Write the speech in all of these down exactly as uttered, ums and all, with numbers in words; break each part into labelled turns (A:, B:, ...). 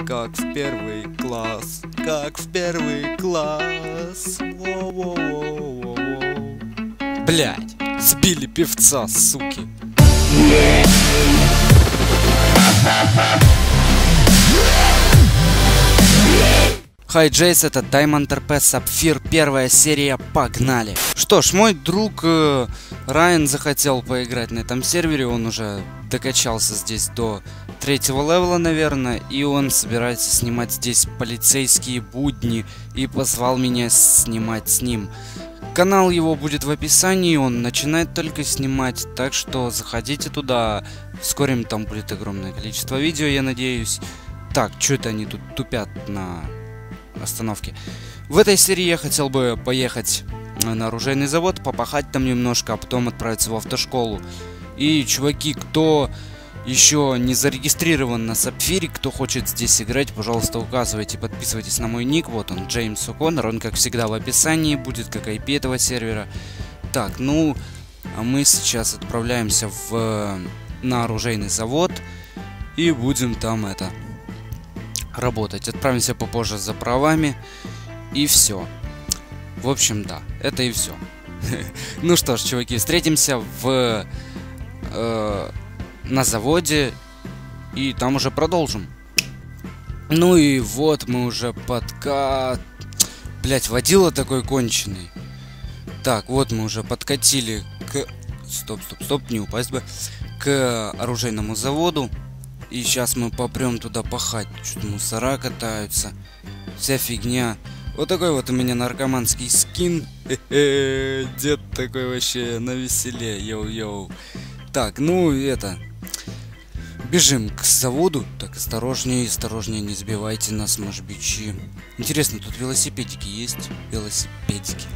A: как в первый класс, как в первый класс. Воу-воу-воу-воу-воу. Блядь, сбили певца, суки. Хай Джейс, это Diamond эр пи Sapphire, первая серия, погнали! Что ж, мой друг э, Райан захотел поиграть на этом сервере, он уже докачался здесь до третьего левела, наверное, и он собирается снимать здесь полицейские будни и позвал меня снимать с ним. Канал его будет в описании, он начинает только снимать, так что заходите туда, вскоре там будет огромное количество видео, я надеюсь. Так, что это они тут тупят на остановке? В этой серии я хотел бы поехать на оружейный завод, попахать там немножко, а потом отправиться в автошколу. И, чуваки, кто еще не зарегистрирован на Sapphire, кто хочет здесь играть, пожалуйста, указывайте, подписывайтесь на мой ник. Вот он, Джеймс О'Коннор, он, как всегда, в описании будет, как ай пи этого сервера. Так, ну, а мы сейчас отправляемся в, на оружейный завод и будем там это работать. Отправимся попозже за правами и все. В общем, да, это и все. Ну что ж, чуваки, встретимся в э, на заводе и там уже продолжим. Ну и вот мы уже подка... Блять, водила такой конченый. Так, вот мы уже подкатили к... Стоп, стоп, стоп, не упасть бы. К оружейному заводу. И сейчас мы попрем туда пахать. Что-то мусора катаются. Вся фигня. Вот такой вот у меня наркоманский скин. Хе-хе, дед такой вообще на веселе. Йоу-йоу. Так, ну это... Бежим к заводу. Так, осторожнее, осторожнее, не сбивайте нас, москвичи. Интересно, тут велосипедики есть? Велосипедики.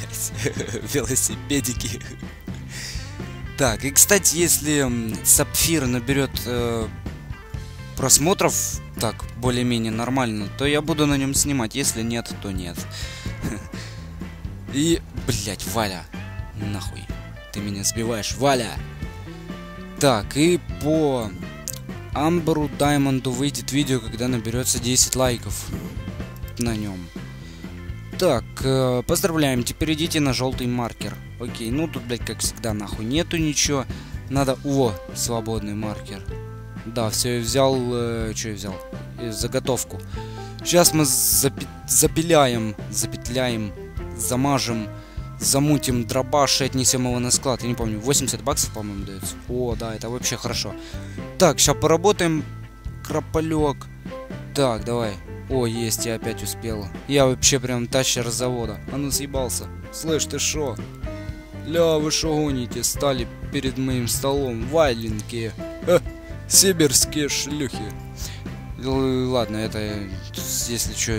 A: Велосипедики. Так, и кстати, если Sapphire наберет э, просмотров так более-менее нормально, то я буду на нем снимать. Если нет, то нет. И, блять, Валя, нахуй, ты меня сбиваешь, Валя. Так, и по Амберу Даймонду выйдет видео, когда наберется десять лайков на нем. Так, э, поздравляем, теперь идите на желтый маркер. Окей, ну тут, блядь, как всегда, нахуй нету ничего. Надо... О, свободный маркер. Да, все, я взял... Э, что я взял? Э, заготовку. Сейчас мы запи запиляем, запетляем, замажем, замутим дробаш и отнесем его на склад. Я не помню, восемьдесят баксов, по-моему, дается. О, да, это вообще хорошо. Так, сейчас поработаем, крополек. Так, давай. О, есть, я опять успел. Я вообще прям тащер с завода. А ну съебался. Слышь, ты шо? Ля, вы шо гоните? Стали перед моим столом. Валенькие. Ха, сибирские шлюхи. Ладно, это... Если чё...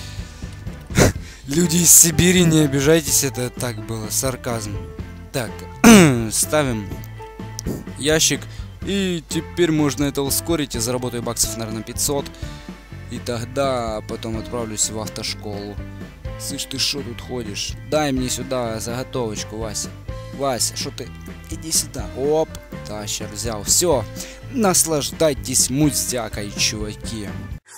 A: Люди из Сибири, не обижайтесь, это так было, сарказм. Так, ставим ящик. И теперь можно это ускорить. Я заработаю баксов, наверное, пятьсот. И тогда потом отправлюсь в автошколу. Слышь, ты шо тут ходишь? Дай мне сюда заготовочку, Вася. Вася, шо ты? Иди сюда. Оп, тащер взял. Все, наслаждайтесь муздякой, чуваки.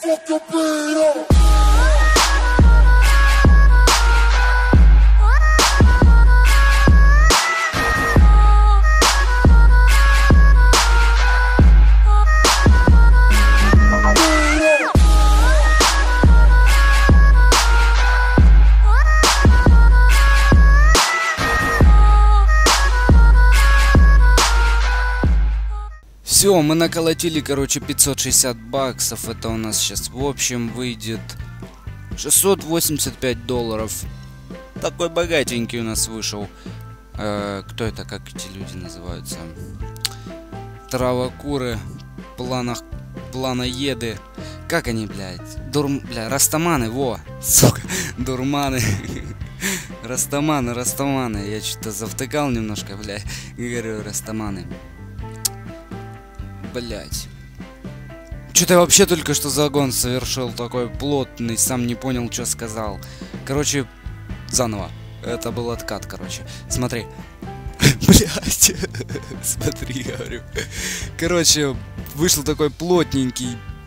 A: Все, мы наколотили, короче, пятьсот шестьдесят баксов. Это у нас сейчас в общем выйдет шестьсот восемьдесят пять долларов. Такой богатенький у нас вышел. Э, кто это, как эти люди называются? Травокуры, планах, планоеды. Как они, блядь? Дурм... Бля, растаманы, во! Сука, дурманы. Растаманы, растаманы. Я что-то завтыкал немножко, блядь. Говорю, растаманы. Блять. Что-то я вообще только что загон совершил такой плотный, сам не понял, что сказал. Короче, заново. Это был откат, короче. Смотри. Блять. Смотри, говорю. Короче, вышел такой плотненький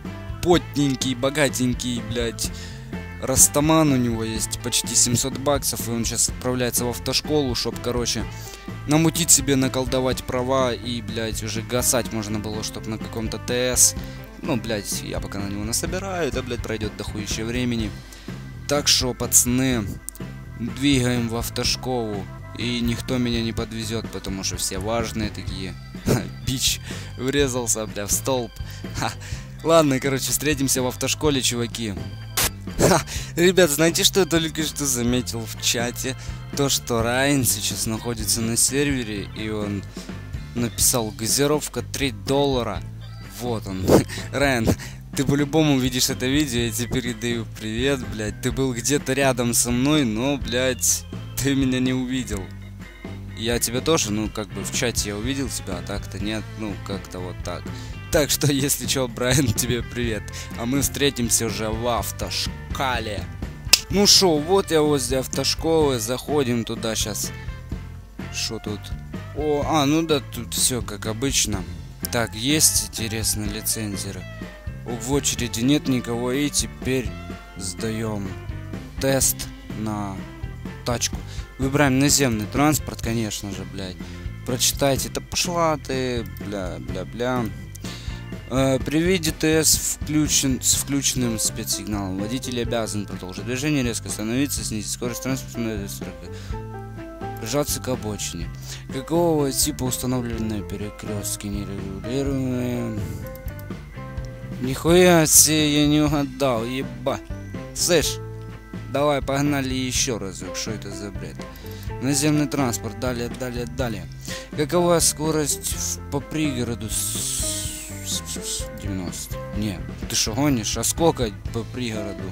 A: потненький, богатенький, блядь, растаман у него есть, почти семьсот баксов, и он сейчас отправляется в автошколу, чтоб, короче, намутить себе, наколдовать права, и, блядь, уже гасать можно было, чтоб на каком-то ТС. Ну, блядь, я пока на него насобираю, да, блядь, пройдет дохуище времени. Так что, пацаны, двигаем в автошколу, и никто меня не подвезет, потому что все важные такие. Бич врезался, бля, в столб. Ха. Ладно, короче, встретимся в автошколе, чуваки. Ха. Ребят, знаете, что я только что заметил в чате? То, что Райан сейчас находится на сервере, и он написал: газировка три доллара. Вот он. Райан, ты по-любому видишь это видео, я тебе передаю привет, блядь. Ты был где-то рядом со мной, но, блядь, ты меня не увидел. Я тебя тоже, ну, как бы в чате я увидел тебя, а так-то нет, ну, как-то вот так. Так что, если чё, Брайан, тебе привет. А мы встретимся уже в автошколе. Ну шо, вот я возле автошколы, заходим туда сейчас. Шо тут? О, а, ну да, тут все как обычно. Так, есть, интересно, лицензеры. В очереди нет никого, и теперь сдаем тест на тачку. Выбираем наземный транспорт, конечно же, блядь. Прочитайте. Да пошла ты, бля, бля, бля. Э, при виде ТС включен, с включенным спецсигналом водитель обязан продолжить движение, резко остановиться, снизить скорость транспорта, прижаться к обочине. Какого типа установленные перекрестки нерегулируемые? Нихуя себе, я не угадал, еба. Слышь, давай погнали еще разок, что это за бред? Наземный транспорт, далее, далее, далее. Какова скорость в, по пригороду? девяносто. Не, ты что гонишь? А сколько по пригороду?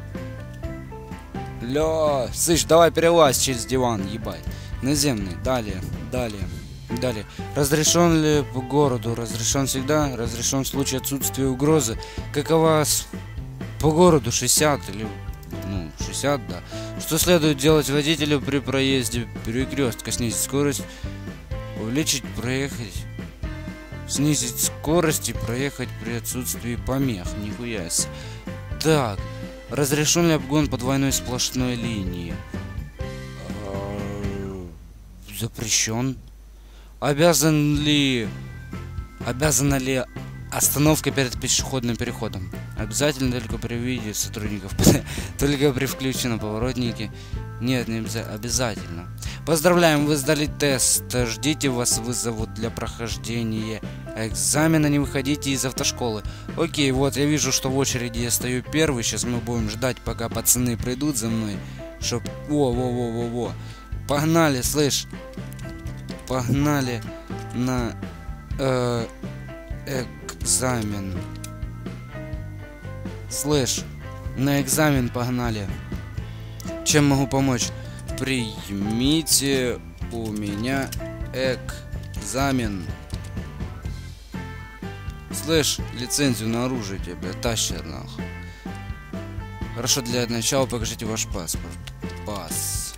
A: Ля, слышь, давай перелазь через диван, ебать. Наземный, далее, далее, далее. Разрешен ли по городу? Разрешен всегда, разрешен в случае отсутствия угрозы. Какова с... по городу? шестьдесят или... ну, шестьдесят, да. Что следует делать водителю при проезде перекрестка? Снизить скорость, увеличить, проехать, снизить скорость и проехать при отсутствии помех. Нихуя себе. Так, разрешен ли обгон по двойной сплошной линии? Запрещен. Обязан ли... Обязана ли остановка перед пешеходным переходом? Обязательно только при виде сотрудников. Только при включенном поворотнике. Нет, не обязательно. Обязательно. Поздравляем, вы сдали тест. Ждите, вас вызовут для прохождения экзамена. Не выходите из автошколы. Окей, вот я вижу, что в очереди я стою первый. Сейчас мы будем ждать, пока пацаны придут за мной. Чтоб... Во-во-во-во-во. Погнали, слышь. Погнали на э, экзамен. Слышь, на экзамен погнали. Чем могу помочь? Примите у меня экзамен. Слышь, лицензию на оружие тебе, тащер нахуй. Хорошо, для начала покажите ваш паспорт. Пас.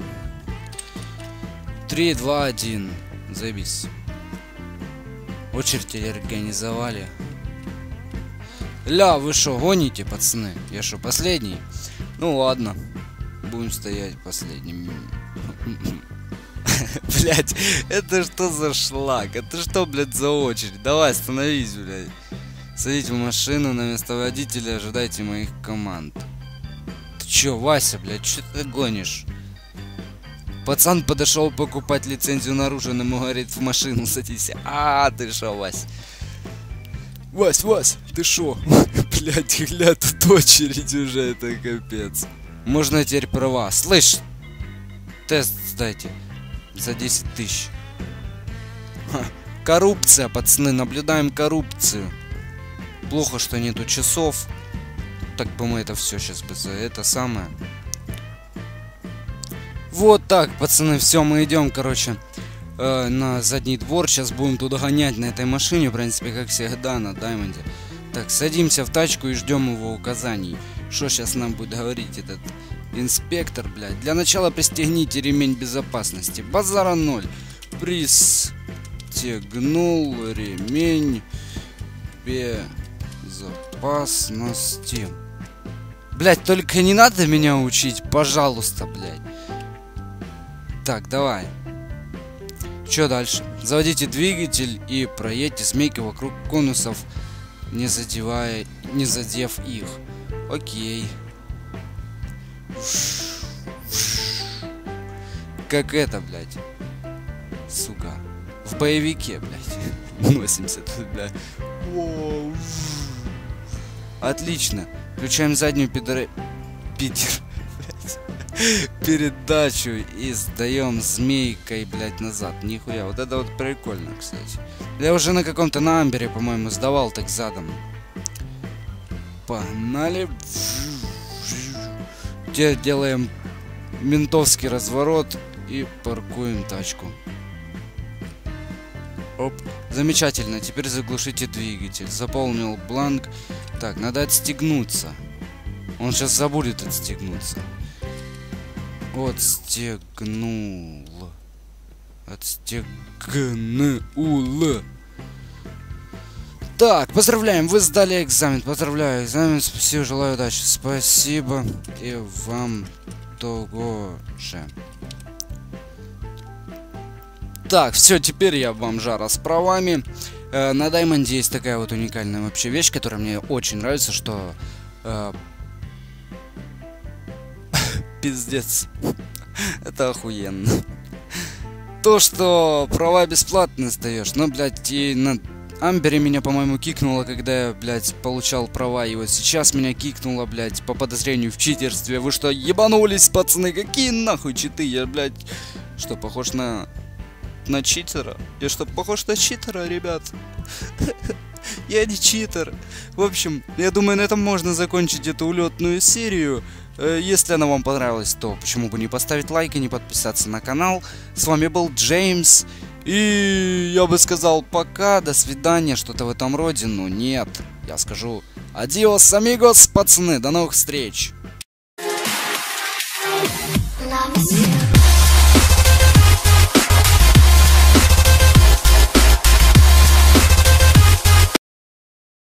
A: три, два, один. Заебись. Очередь организовали. Ля, вы шо, гоните, пацаны? Я шо, последний? Ну ладно. Будем стоять последним. Блять, это что за шлак? Это что, блядь, за очередь? Давай, остановись, блядь. Садите в машину на место водителя, ожидайте моих команд. Ты чё, Вася, блядь, чё ты гонишь? Пацан подошел покупать лицензию на оружие, но ему говорит: в машину садись. А, ты шо, Вась? Вась, Вась, ты шо? Блядь, гля, тут очередь уже, это капец. Можно теперь права. Слышь, тест сдайте за десять тысяч. Ха. Коррупция, пацаны, наблюдаем коррупцию. Плохо, что нету часов. Так бы мы это все сейчас бы за это самое. Вот так, пацаны, все, мы идем, короче, э, на задний двор. Сейчас будем туда гонять на этой машине, в принципе, как всегда, на Даймонде. Так, садимся в тачку и ждем его указаний. Что сейчас нам будет говорить этот инспектор, блядь? Для начала пристегните ремень безопасности. Базара ноль. Пристегнул ремень безопасности. безопасности. Блять, только не надо меня учить, пожалуйста, блять. Так, давай. Что дальше? Заводите двигатель и проедьте змейкой вокруг конусов, не задевая, не задев их. Окей. Как это, блядь? Сука. В боевике, блядь. Носимся тут, блядь. Отлично. Включаем заднюю пидор... Пидор... передачу и сдаем змейкой, блядь, назад. Нихуя. Вот это вот прикольно, кстати. Я уже на каком-то на амбере, по-моему, сдавал так задом. Погнали. Теперь делаем ментовский разворот и паркуем тачку. Оп. Замечательно. Теперь заглушите двигатель. Заполнил бланк. Так, надо отстегнуться. Он сейчас забудет отстегнуться. Отстегнул. Отстегнул. Так, поздравляем, вы сдали экзамен. Поздравляю, экзамен. Спасибо, желаю удачи. Спасибо. И вам того же. Так, все, теперь я бомжара с правами. Э, на Даймонде есть такая вот уникальная вообще вещь, которая мне очень нравится, что... Э, пиздец. Это охуенно. То, что права бесплатно сдаешь. Но, блядь, и на амбере меня, по-моему, кикнуло, когда я, блядь, получал права. И вот сейчас меня кикнуло, блядь, по подозрению в читерстве. Вы что, ебанулись, пацаны? Какие нахуй читы? Я, блядь, что, похож на... на читера? Я что, похож на читера, ребят? Я не читер. В общем, я думаю, на этом можно закончить эту улетную серию. Если она вам понравилась, то почему бы не поставить лайк и не подписаться на канал. С вами был Джеймс. И я бы сказал пока, до свидания, что-то в этом роде. Но нет, я скажу адиос, амигос, пацаны. До новых встреч.